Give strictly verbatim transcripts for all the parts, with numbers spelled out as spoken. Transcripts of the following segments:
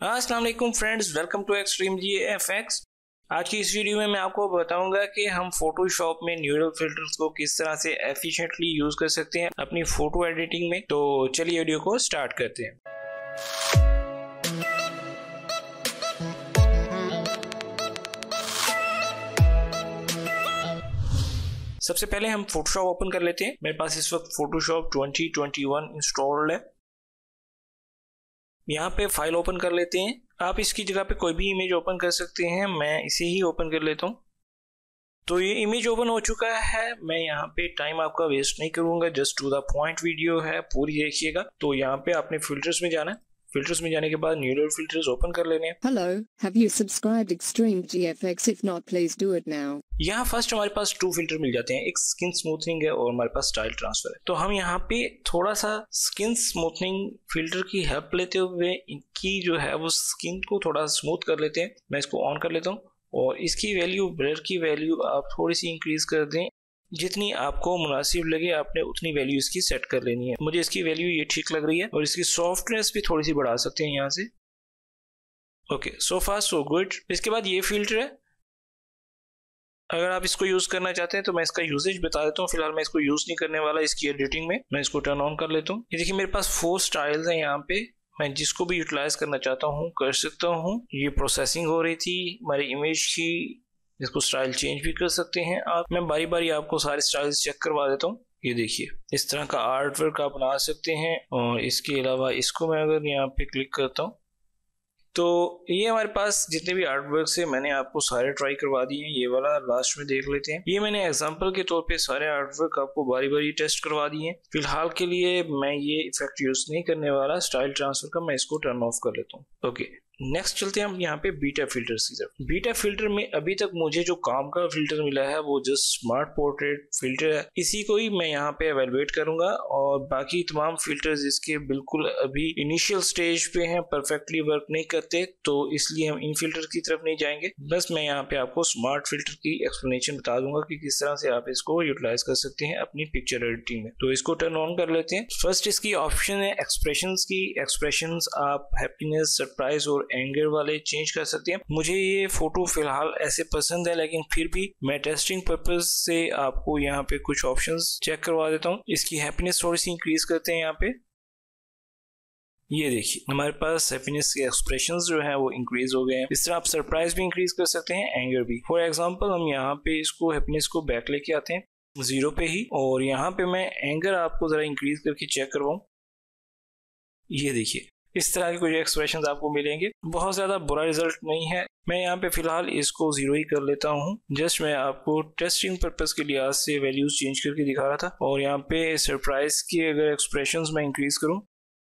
अस्सलाम वालेकुम friends, welcome to extreme G F X. आज की इस वीडियो में मैं आपको बताऊंगा कि हम फोटोशॉप में न्यूरल फिल्टर्स को किस तरह से एफिशिएंटली यूज कर सकते हैं अपनी फोटो एडिटिंग में। तो चलिए वीडियो को स्टार्ट करते हैं। सबसे पहले हम फोटोशॉप ओपन कर लेते हैं। मेरे पास इस वक्त Photoshop twenty twenty one installed है। यहाँ पे फाइल ओपन कर लेते हैं। आप इसकी जगह पे कोई भी इमेज ओपन कर सकते हैं, मैं इसे ही ओपन कर लेता हूँ। तो ये इमेज ओपन हो चुका है। मैं यहाँ पे टाइम आपका वेस्ट नहीं करूंगा, just to the point video है, पूरी देखिएगा। तो यहाँ पे आपने फिल्टर्स में जाना है। फिल्टर्स में जाने के बाद न्यूरल फिल्टर्स ओपन कर लेने हैं। Hello, have you subscribed Extreme G F X? If not, please do it now. यहाँ फर्स्ट हमारे पास टू फिल्टर मिल जाते हैं, एक स्किन स्मूथनिंग है और हमारे पास स्टाइल ट्रांसफर है। तो हम यहाँ पे थोड़ा सा स्किन स्मूथनिंग फिल्टर की हेल्प लेते हुए इनकी जो है वो स्किन को थोड़ा स्मूथ कर लेते हैं। मैं इसको ऑन कर लेता हूँ और इसकी वैल्यू, ब्लर की वैल्यू आप थोड़ी सी इंक्रीज कर दें, जितनी आपको मुनासिब लगे आपने उतनी वैल्यू इसकी सेट कर लेनी है। मुझे इसकी वैल्यू ये ठीक लग रही है और इसकी सॉफ्टनेस भी थोड़ी सी बढ़ा सकते हैं यहाँ से। Okay, so far so good. इसके बाद ये फिल्टर है, अगर आप इसको यूज करना चाहते हैं तो मैं इसका यूजेज बता देता हूँ। फिलहाल मैं इसको यूज नहीं करने वाला इसकी एडिटिंग में। मैं इसको टर्न ऑन कर लेता हूँ। ये देखिए मेरे पास फोर स्टाइल्स हैं यहाँ पे। मैं जिसको भी यूटिलाइज करना चाहता हूँ कर सकता हूँ। ये प्रोसेसिंग हो रही थी हमारी इमेज की, इसको स्टाइल चेंज भी कर सकते हैं आप। मैं बारी बारी आपको सारे स्टाइल्स चेक करवा देता हूँ। ये देखिए इस तरह का आर्ट वर्क आप बना सकते हैं। और इसके अलावा इसको मैं अगर यहाँ पे क्लिक करता हूँ तो ये हमारे पास जितने भी आर्ट वर्क है मैंने आपको सारे ट्राई करवा दिए हैं। ये वाला लास्ट में देख लेते हैं। ये मैंने एग्जांपल के तौर पे सारे आर्ट वर्क आपको बारी बारी टेस्ट करवा दिए हैं। फिलहाल के लिए मैं ये इफेक्ट यूज नहीं करने वाला स्टाइल ट्रांसफर का, मैं इसको टर्न ऑफ कर लेता हूँ। ओके, नेक्स्ट चलते हैं हम यहाँ पे बीटा फिल्टर्स की तरफ। बीटा फिल्टर में अभी तक मुझे जो काम का फिल्टर मिला है वो जस्ट स्मार्ट पोर्ट्रेट फिल्टर है। इसी को ही मैं यहाँ पे एवेलुएट करूंगा और बाकी तमाम फिल्टर्स इसके बिल्कुल अभी इनिशियल स्टेज पे हैं, परफेक्टली वर्क नहीं करते, तो इसलिए हम इन फिल्टर की तरफ नहीं जाएंगे। बस मैं यहाँ पे आपको स्मार्ट फिल्टर की एक्सप्लेनेशन बता दूंगा कि किस तरह से आप इसको यूटिलाइज कर सकते हैं अपनी पिक्चर एडिटिंग में। तो इसको टर्न ऑन कर लेते हैं। फर्स्ट इसकी ऑप्शन है एक्सप्रेशंस की। एक्सप्रेशंस आप हैप्पीनेस, सरप्राइज और एंगर वाले चेंज कर सकते हैं। मुझे ये फोटो फिलहाल ऐसे पसंद है, लेकिन फिर भी मैं टेस्टिंग पर्पज से आपको यहाँ पे कुछ ऑप्शंस चेक करवा देता हूँ। इसकी हैप्पीनेस थोड़ी सी इंक्रीज करते हैं। यहाँ पे ये देखिए हमारे पास हैप्पीनेस के एक्सप्रेशंस जो है वो इंक्रीज हो गए हैं। इस तरह आप सरप्राइज भी इंक्रीज कर सकते हैं, एंगर भी। फॉर एग्जांपल हम यहाँ पे इसको हैप्पीनेस को बैक लेके आते हैं जीरो पे ही, और यहाँ पे मैं एंगर आपको जरा इंक्रीज करके चेक करवाऊं। ये देखिए इस तरह के कुछ एक्सप्रेशंस आपको मिलेंगे। बहुत ज्यादा बुरा रिजल्ट नहीं है। मैं यहाँ पे फिलहाल इसको जीरो ही कर लेता हूँ। जस्ट मैं आपको टेस्टिंग पर्पस के लिहाज से वैल्यूज चेंज करके दिखा रहा था। और यहाँ पे सरप्राइज की अगर एक्सप्रेशंस मैं इंक्रीज करूँ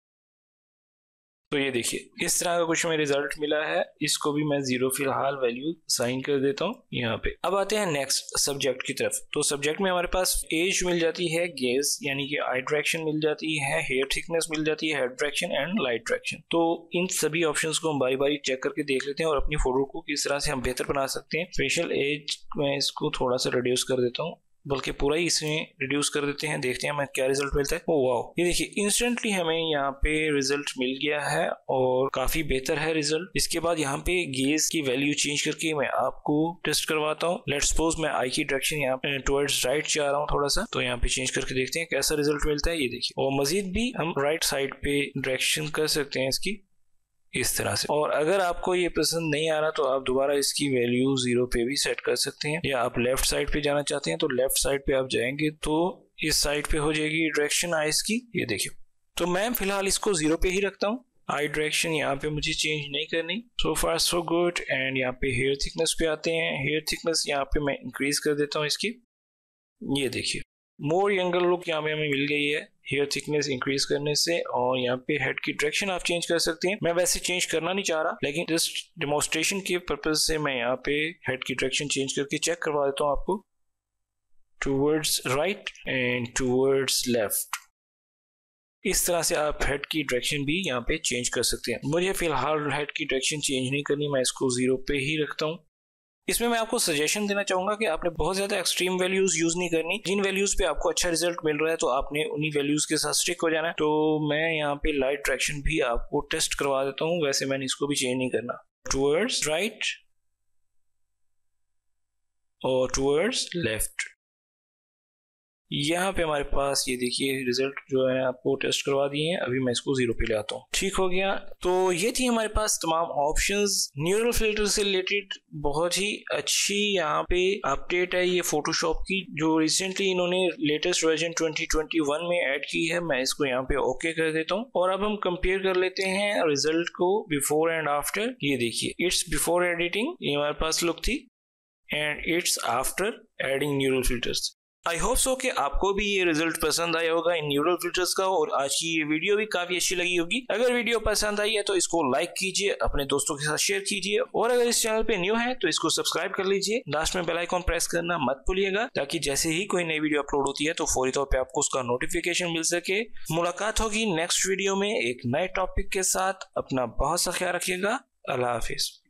तो ये देखिए इस तरह का कुछ में रिजल्ट मिला है। इसको भी मैं जीरो फिलहाल वैल्यू साइन कर देता हूँ यहाँ पे। अब आते हैं नेक्स्ट सब्जेक्ट की तरफ। तो सब्जेक्ट में हमारे पास एज मिल जाती है, गेज यानी कि आई डायरेक्शन मिल जाती है, हेयर थिकनेस मिल जाती है, head direction and light direction. तो इन सभी ऑप्शंस को हम बारी बारी चेक करके देख लेते हैं और अपनी फोटो को किस तरह से हम बेहतर बना सकते हैं। फेशियल एज मैं इसको थोड़ा सा रिड्यूस कर देता हूँ, बल्कि पूरा ही इसमें रिड्यूस कर देते हैं। देखते हैं हमें क्या रिजल्ट मिलता है। ओ वाओ, ये देखिए इंस्टेंटली हमें यहाँ पे रिजल्ट मिल गया है और काफी बेहतर है रिजल्ट। इसके बाद यहाँ पे गेज की वैल्यू चेंज करके मैं आपको टेस्ट करवाता हूँ। लेट्स सपोज मैं आई की डायरेक्शन यहाँ पे टुवर्ड्स राइट जा रहा हूँ थोड़ा सा, तो यहाँ पे चेंज करके देखते हैं कैसा रिजल्ट मिलता है। ये देखिए, और मजीद भी हम राइट साइड पे डायरेक्शन कर सकते हैं इसकी इस तरह से। और अगर आपको ये पसंद नहीं आ रहा तो आप दोबारा इसकी वैल्यू जीरो पे भी सेट कर सकते हैं, या आप लेफ्ट साइड पे जाना चाहते हैं तो लेफ्ट साइड पे आप जाएंगे तो इस साइड पे हो जाएगी डायरेक्शन आईज की। ये देखिए, तो मैं फिलहाल इसको जीरो पे ही रखता हूँ। आई डायरेक्शन यहाँ पे मुझे चेंज नहीं करनी। सो फार सो गुड। एंड यहाँ पे हेयर थिकनेस पे आते हैं। हेयर थिकनेस यहाँ पे मैं इंक्रीज कर देता हूँ इसकी। ये देखिए मोर यंगर लुक यहाँ पे हमें मिल गई है हेयर थिकनेस इंक्रीज करने से। और यहाँ पे हेड की डायरेक्शन आप चेंज कर सकते हैं। मैं वैसे चेंज करना नहीं चाह रहा, लेकिन जस्ट डेमोन्स्ट्रेशन के पर्पज से मैं यहाँ पे हेड की डायरेक्शन चेंज करके चेक करवा देता हूँ आपको, towards right and towards left. इस तरह से आप हेड की डायरेक्शन भी यहाँ पे चेंज कर सकते हैं। मुझे फिलहाल हेड की डायरेक्शन चेंज नहीं करनी, मैं इसको जीरो पे ही रखता हूँ। इसमें मैं आपको सजेशन देना चाहूंगा कि आपने बहुत ज्यादा एक्सट्रीम वैल्यूज यूज नहीं करनी। जिन वैल्यूज पे आपको अच्छा रिजल्ट मिल रहा है तो आपने उन्हीं वैल्यूज के साथ स्टिक हो जाना है। तो मैं यहाँ पे लाइट डायरेक्शन भी आपको टेस्ट करवा देता हूँ, वैसे मैंने इसको भी चेंज नहीं करना। टुवर्ड्स राइट और टुवर्ड्स लेफ्ट। यहाँ पे हमारे पास ये देखिए रिजल्ट जो है आपको टेस्ट करवा दिए हैं। अभी मैं इसको जीरो पे ले आता हूँ। ठीक हो गया। तो ये थी हमारे पास तमाम ऑप्शंस न्यूरल फिल्टर से रिलेटेड। बहुत ही अच्छी यहाँ पे अपडेट है ये फोटोशॉप की, जो रिसेंटली इन्होंने latest version twenty twenty one में ऐड की है। मैं इसको यहाँ पे ओके कर देता हूँ और अब हम कंपेयर कर लेते हैं रिजल्ट को बिफोर एंड आफ्टर। ये देखिए इट्स बिफोर एडिटिंग, ये हमारे पास लुक थी, and it's after adding neural filters. I hope so कि आपको भी ये रिजल्ट पसंद आया होगा इन न्यूरल फिल्टर्स का, और आज की ये वीडियो भी काफी अच्छी लगी होगी। अगर वीडियो पसंद आई है तो इसको लाइक कीजिए, अपने दोस्तों के साथ शेयर कीजिए, और अगर इस चैनल पे न्यू है तो इसको सब्सक्राइब कर लीजिए। लास्ट में बेल आइकॉन प्रेस करना मत भूलिएगा, ताकि जैसे ही कोई नई वीडियो अपलोड होती है तो फौरी तौर पे आपको उसका नोटिफिकेशन मिल सके। मुलाकात होगी नेक्स्ट वीडियो में एक नए टॉपिक के साथ। अपना बहुत सा ख्याल रखिएगा। अल्लाह हाफिज।